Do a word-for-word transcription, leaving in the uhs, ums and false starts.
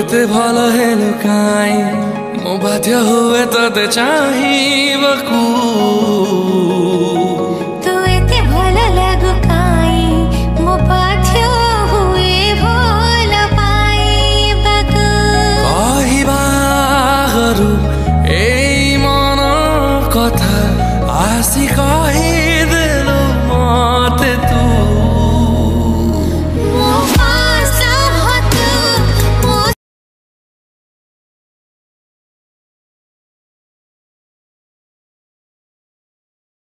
କେତେ ଭଲ ହେଲୁ କାଇଁ ମୁଁ ବାଧ୍ୟ ହୁଏ ତତେ ଚାହିଁବାକୁ।